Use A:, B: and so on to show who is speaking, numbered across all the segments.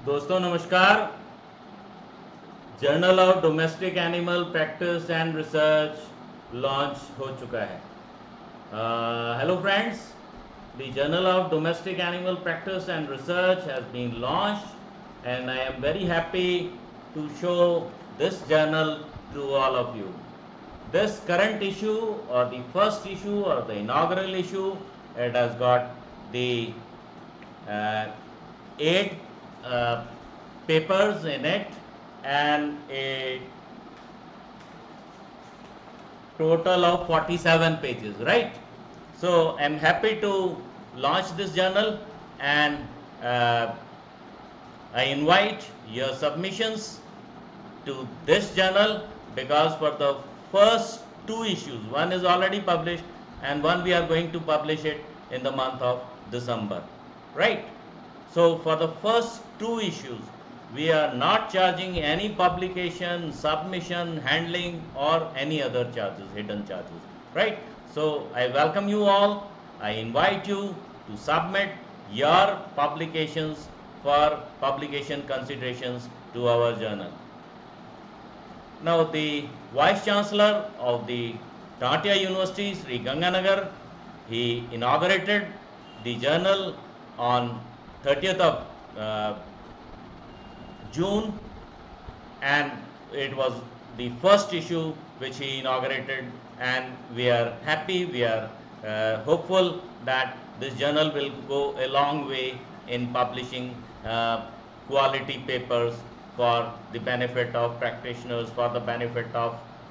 A: दोस्तों नमस्कार। Journal of domestic animal practice and research launch हो चुका है। Hello friends, the journal of domestic animal practice and research has been launched and I am very happy to show this journal to all of you. This current issue or the first issue or the inaugural issue, it has got the 8 papers in it and a total of 47 pages, right? So I'm happy to launch this journal and I invite your submissions to this journal, because for the first 2 issues, one is already published and one we are going to publish it in the month of December, right? So for the first 2 issues we are not charging any publication, submission, handling or any other charges, hidden charges, right? So I welcome you all. I invite you to submit your publications for publication considerations to our journal. Now the Vice Chancellor of the Tantia University, Sri Ganganagar, he inaugurated the journal on 30th of June, and it was the first issue which he inaugurated, and we are happy, we are hopeful that this journal will go a long way in publishing quality papers for the benefit of practitioners, for the benefit of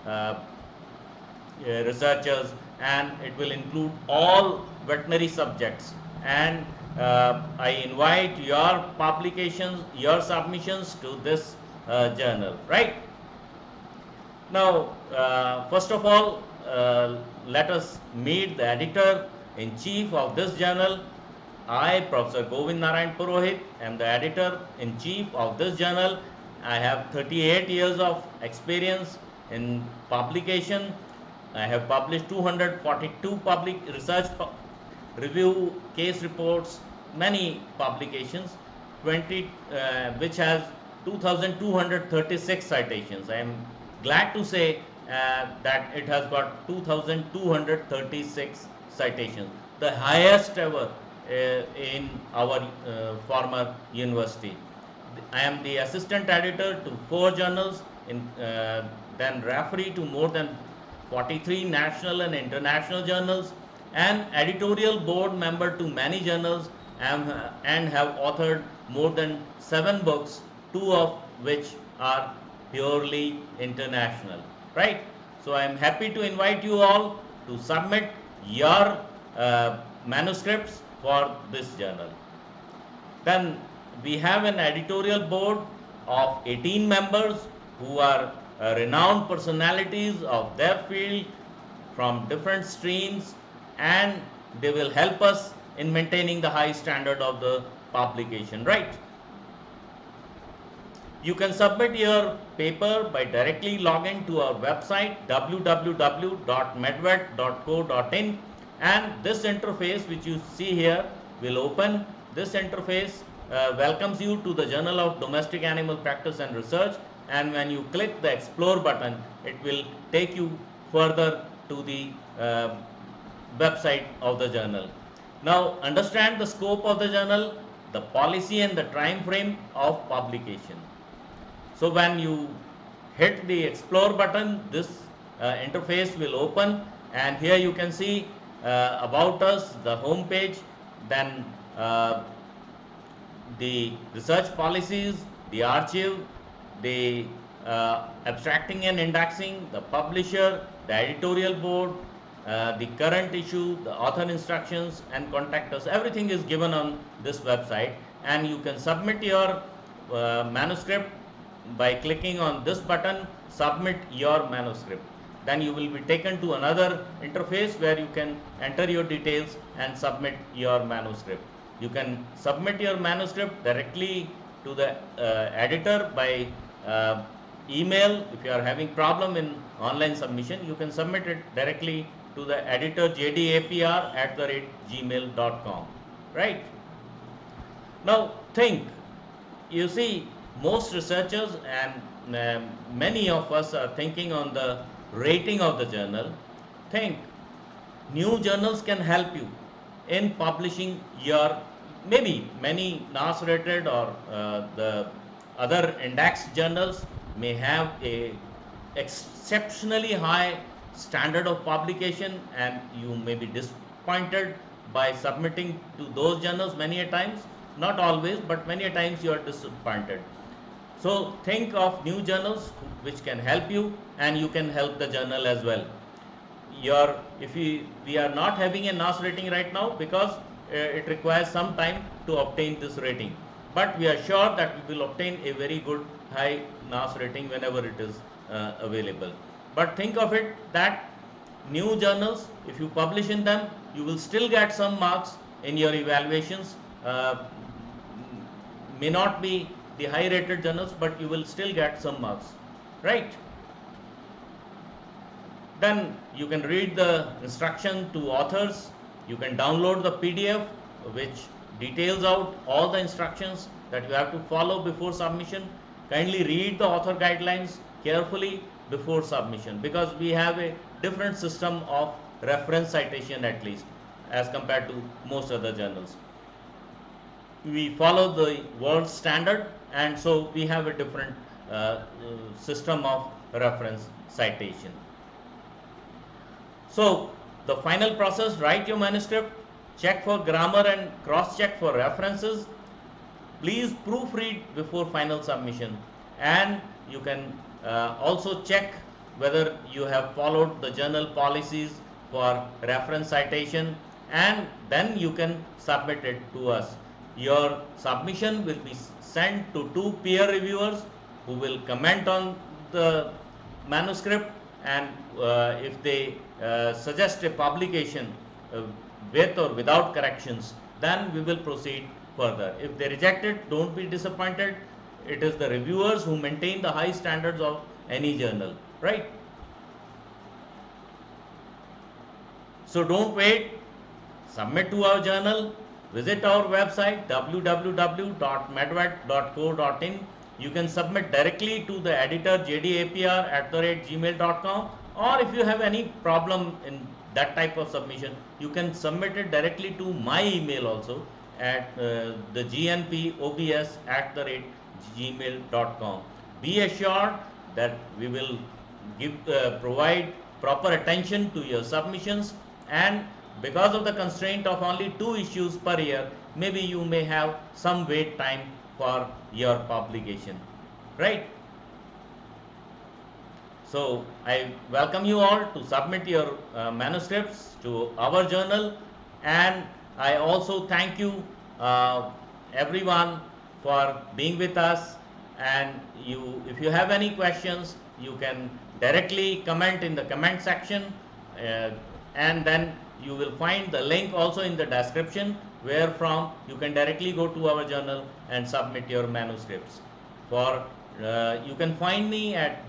A: researchers, and it will include all veterinary subjects. And I invite your publications, your submissions to this journal, right? Now, first of all, let us meet the editor-in-chief of this journal. I, Professor Govind Narayan Purohit, am the editor-in-chief of this journal. I have 38 years of experience in publication. I have published 242 public research review case reports, many publications, which has 2,236 citations. I am glad to say that it has got 2,236 citations, the highest ever in our former university. I am the assistant editor to 4 journals, then referee to more than 43 national and international journals, and editorial board member to many journals, and have authored more than 7 books, 2 of which are purely international, right? So I am happy to invite you all to submit your manuscripts for this journal. Then we have an editorial board of 18 members who are renowned personalities of their field from different streams, and they will help us in maintaining the high standard of the publication, right? You can submit your paper by directly logging to our website www.medvet.co.in, and this interface which you see here will open. This interface welcomes you to the Journal of Domestic Animal Practice and Research, and when you click the explore button, it will take you further to the website of the journal. Now understand the scope of the journal, the policy and the time frame of publication. So when you hit the explore button, this interface will open, and here you can see about us, the home page, then the research policies, the archive, the abstracting and indexing, the publisher, the editorial board, the current issue, the author instructions, and contact us. Everything is given on this website, and you can submit your manuscript by clicking on this button, submit your manuscript. Then you will be taken to another interface where you can enter your details and submit your manuscript. You can submit your manuscript directly to the editor by email. If you are having problem in online submission, you can submit it directly to the editor jdapr@gmail.com, right? Now think, you see, most researchers and many of us are thinking on the rating of the journal. Think new journals can help you in publishing your, maybe many NAS rated or the other indexed journals may have a exceptionally high standard of publication, and you may be disappointed by submitting to those journals many a times. Not always, but many a times you are disappointed. So think of new journals which can help you, and you can help the journal as well. If we are not having a NAS rating right now because it requires some time to obtain this rating, but we are sure that we will obtain a very good high NAS rating whenever it is available. But think of it that new journals, if you publish in them, you will still get some marks in your evaluations. May not be the high rated journals, but you will still get some marks, right? Then you can read the instruction to authors. You can download the PDF which details out all the instructions that you have to follow before submission. Kindly read the author guidelines carefully before submission, because we have a different system of reference citation, at least as compared to most other journals. We follow the world standard, and so we have a different system of reference citation. So the final process: write your manuscript, check for grammar and cross check for references. Please proofread before final submission, and you can also check whether you have followed the journal policies for reference citation, and then you can submit it to us. Your submission will be sent to 2 peer reviewers who will comment on the manuscript, and if they suggest a publication with or without corrections, then we will proceed further. If they reject it, don't be disappointed. It is the reviewers who maintain the high standards of any journal, right? So don't wait. Submit to our journal. Visit our website www.medvet.co.in. You can submit directly to the editor jdapr@gmail.com, or if you have any problem in that type of submission, you can submit it directly to my email also at the gnpobs@gmail.com. Be assured that we will provide proper attention to your submissions, and because of the constraint of only 2 issues per year, maybe you may have some wait time for your publication, right? So I welcome you all to submit your manuscripts to our journal, and I also thank you everyone for being with us. And if you have any questions, you can directly comment in the comment section, and then you will find the link also in the description, where from you can directly go to our journal and submit your manuscripts. You can find me at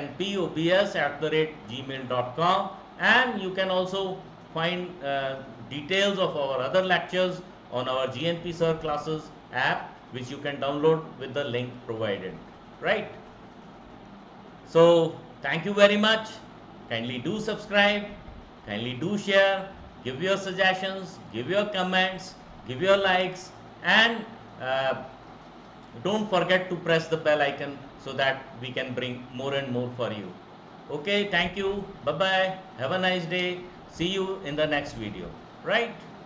A: gnpobs@gmail.com, and you can also find details of our other lectures on our GNP Sir Classes app, which you can download with the link provided, right? So thank you very much. Kindly do subscribe, kindly do share, give your suggestions, give your comments, give your likes, and don't forget to press the bell icon so that we can bring more and more for you. Okay, thank you. Bye bye. Have a nice day. See you in the next video, right?